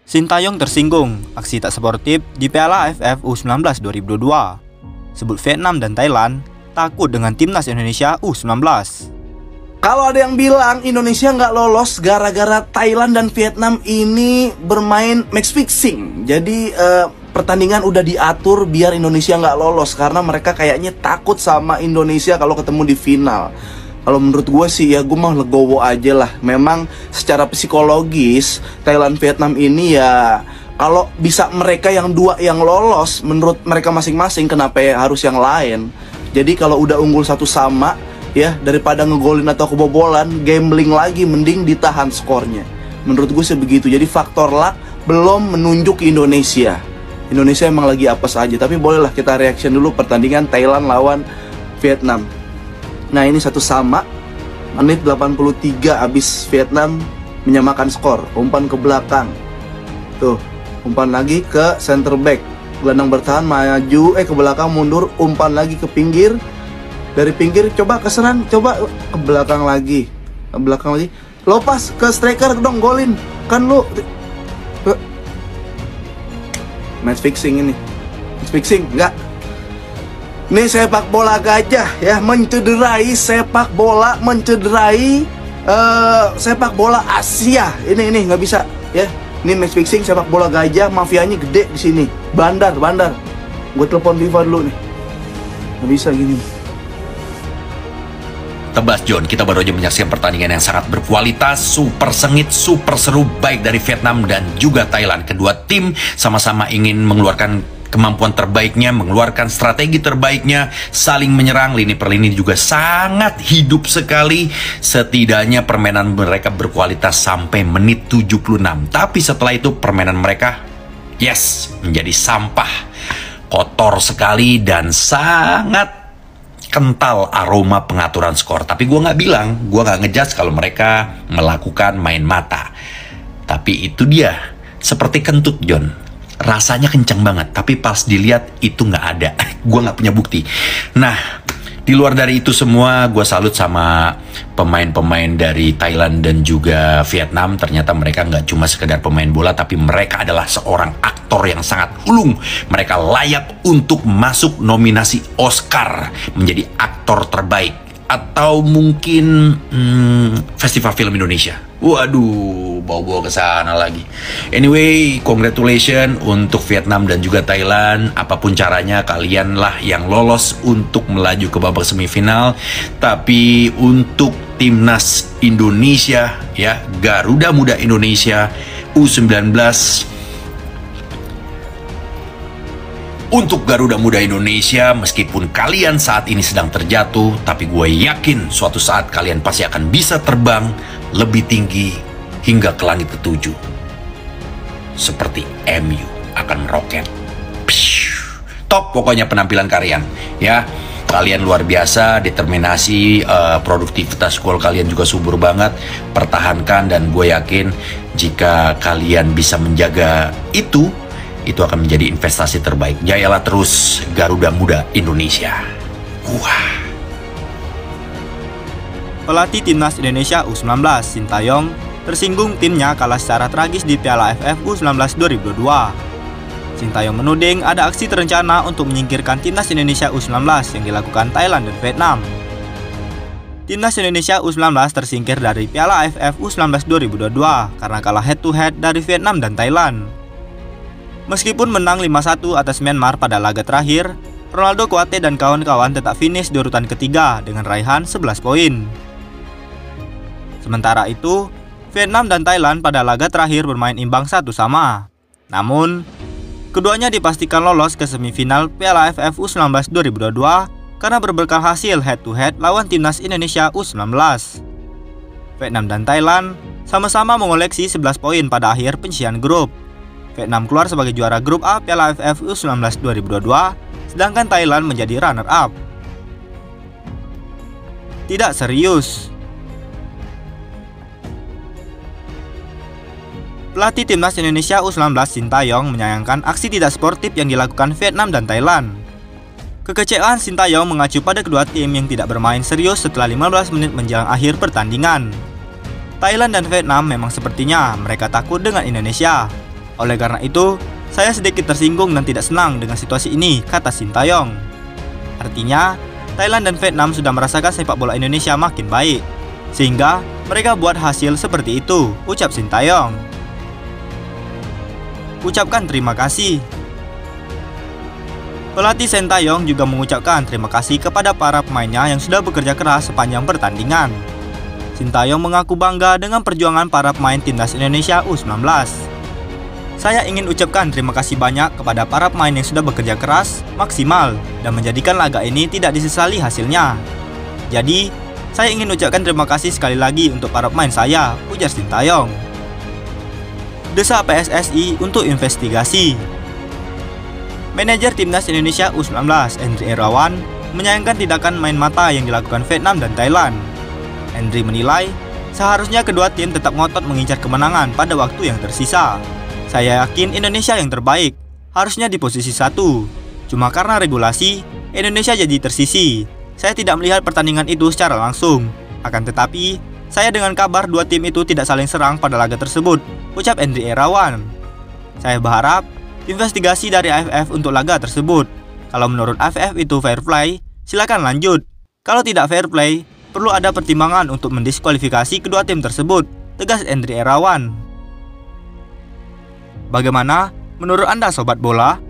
Sintayong tersinggung aksi tak sportif di Piala AFF U19 2022. Sebut Vietnam dan Thailand takut dengan timnas Indonesia U19. Kalau ada yang bilang Indonesia nggak lolos gara-gara Thailand dan Vietnam ini bermain match fixing. Jadi pertandingan udah diatur biar Indonesia nggak lolos karena mereka kayaknya takut sama Indonesia kalau ketemu di final. Kalau menurut gue sih ya gue mah legowo aja lah. Memang secara psikologis Thailand Vietnam ini ya kalau bisa mereka yang dua yang lolos menurut mereka masing-masing, kenapa ya harus yang lain. Jadi kalau udah unggul 1-0 ya daripada ngegolin atau kebobolan, gambling lagi mending ditahan skornya. Menurut gue sih begitu. Jadi faktor luck belum menunjuk ke Indonesia. Indonesia emang lagi apes aja. Tapi bolehlah kita reaction dulu pertandingan Thailand lawan Vietnam. Nah ini 1-1, menit 83 abis Vietnam menyamakan skor. Umpan ke belakang. Tuh, umpan lagi ke center back. Gelandang bertahan maju, ke belakang mundur, umpan lagi ke pinggir. Dari pinggir coba ke serang, coba ke belakang lagi. Ke belakang lagi. Lopas ke striker dong, golin. Kan lu match fixing ini. Match fixing, enggak. Ini sepak bola gajah ya, mencederai sepak bola, mencederai sepak bola Asia. Ini nggak bisa ya. Ini match fixing sepak bola gajah, mafianya gede di sini. Bandar. Gue telepon FIFA dulu nih. Nggak bisa gini. Tebas John, kita baru aja menyaksikan pertandingan yang sangat berkualitas, super sengit, super seru, baik dari Vietnam dan juga Thailand. Kedua tim sama-sama ingin mengeluarkan kemampuan terbaiknya, mengeluarkan strategi terbaiknya, saling menyerang, lini per lini juga sangat hidup sekali. Setidaknya permainan mereka berkualitas sampai menit 76. Tapi setelah itu permainan mereka, menjadi sampah. Kotor sekali dan sangat kental aroma pengaturan skor. Tapi gue nggak ngejudge kalau mereka melakukan main mata. Tapi itu dia, seperti kentut John. Rasanya kencang banget, tapi pas dilihat itu nggak ada. Gue nggak punya bukti. Nah, di luar dari itu semua, gue salut sama pemain-pemain dari Thailand dan juga Vietnam. Ternyata mereka nggak cuma sekedar pemain bola, tapi mereka adalah seorang aktor yang sangat ulung. Mereka layak untuk masuk nominasi Oscar menjadi aktor terbaik. Atau mungkin Festival Film Indonesia. Waduh, bawa-bawa ke sana lagi. Anyway, congratulations untuk Vietnam dan juga Thailand. Apapun caranya, kalianlah yang lolos untuk melaju ke babak semifinal. Tapi untuk timnas Indonesia, ya, Garuda Muda Indonesia U19. Untuk Garuda Muda Indonesia, meskipun kalian saat ini sedang terjatuh, tapi gue yakin suatu saat kalian pasti akan bisa terbang lebih tinggi hingga ke langit ketujuh. Seperti MU akan meroket. Top pokoknya penampilan kalian, ya. Kalian luar biasa, determinasi, produktivitas gol kalian juga subur banget. Pertahankan dan gue yakin jika kalian bisa menjaga itu akan menjadi investasi terbaik. Jayalah terus Garuda Muda Indonesia. Wah. Pelatih timnas Indonesia U19, Sintayong, tersinggung timnya kalah secara tragis di Piala AFF U19 2022. Sintayong menuding ada aksi terencana untuk menyingkirkan timnas Indonesia U19 yang dilakukan Thailand dan Vietnam. Timnas Indonesia U19 tersingkir dari Piala AFF U19 2022 karena kalah head-to-head dari Vietnam dan Thailand. Meskipun menang 5-1 atas Myanmar pada laga terakhir, Ronaldo Kuate dan kawan-kawan tetap finish di urutan ketiga dengan raihan 11 poin. Sementara itu, Vietnam dan Thailand pada laga terakhir bermain imbang 1-1. Namun, keduanya dipastikan lolos ke semifinal Piala AFF U19 2022 karena berbekal hasil head-to-head lawan timnas Indonesia U19. Vietnam dan Thailand sama-sama mengoleksi 11 poin pada akhir penyisihan grup. Vietnam keluar sebagai juara grup A Piala AFF U19 2022, sedangkan Thailand menjadi runner-up. Tidak serius. Pelatih timnas Indonesia U19 Sintayong menyayangkan aksi tidak sportif yang dilakukan Vietnam dan Thailand. Kekecewaan Sintayong mengacu pada kedua tim yang tidak bermain serius setelah 15 menit menjelang akhir pertandingan. Thailand dan Vietnam memang sepertinya mereka takut dengan Indonesia. Oleh karena itu, saya sedikit tersinggung dan tidak senang dengan situasi ini, kata Sintayong. Artinya, Thailand dan Vietnam sudah merasakan sepak bola Indonesia makin baik, sehingga mereka buat hasil seperti itu, ucap Sintayong. Ucapkan terima kasih. Pelatih Sintayong juga mengucapkan terima kasih kepada para pemainnya yang sudah bekerja keras sepanjang pertandingan. Sintayong mengaku bangga dengan perjuangan para pemain timnas Indonesia U19. Saya ingin ucapkan terima kasih banyak kepada para pemain yang sudah bekerja keras, maksimal, dan menjadikan laga ini tidak disesali hasilnya. Jadi, saya ingin ucapkan terima kasih sekali lagi untuk para pemain saya, ujar Sintayong. Desak PSSI untuk investigasi. Manajer timnas Indonesia U19, Endri Irawan, menyayangkan tindakan main mata yang dilakukan Vietnam dan Thailand. Endri menilai, seharusnya kedua tim tetap ngotot mengincar kemenangan pada waktu yang tersisa. Saya yakin Indonesia yang terbaik, harusnya di posisi 1. Cuma karena regulasi, Indonesia jadi tersisi. Saya tidak melihat pertandingan itu secara langsung. Akan tetapi, saya dengan kabar dua tim itu tidak saling serang pada laga tersebut, ucap Endri Irawan. Saya berharap investigasi dari AFF untuk laga tersebut. Kalau menurut AFF itu fair play, silakan lanjut. Kalau tidak fair play, perlu ada pertimbangan untuk mendiskualifikasi kedua tim tersebut, tegas Endri Irawan. Bagaimana menurut Anda sobat bola?